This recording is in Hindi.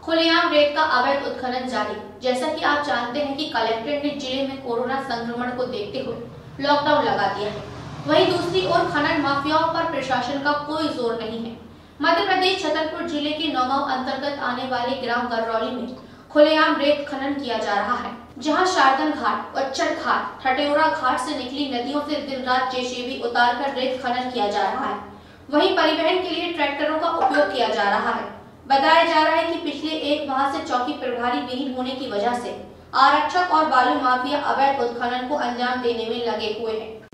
खुलेआम रेत का अवैध उत्खनन जारी। जैसा कि आप जानते हैं कि कलेक्ट्रेट ने जिले में कोरोना संक्रमण को देखते हुए लॉकडाउन लगा दिया है। वहीं दूसरी ओर खनन माफियाओं पर प्रशासन का कोई जोर नहीं है। मध्य प्रदेश छतरपुर जिले के नौगांव अंतर्गत आने वाले ग्राम गरौली में खुलेआम रेत खनन किया जा रहा है, जहां शारदन घाट, उच्चर घाट, ठटेौरा घाट से निकली नदियों से दिन रात जेसीबी उतारकर रेत खनन किया जा रहा है। वहीं परिवहन के लिए ट्रैक्टरों का उपयोग किया जा रहा है। बताया जा रहा है कि पिछले एक माह से चौकी प्रभारी विहीन होने की वजह से आरक्षक और बालू माफिया अवैध उत्खनन को अंजाम देने में लगे हुए हैं।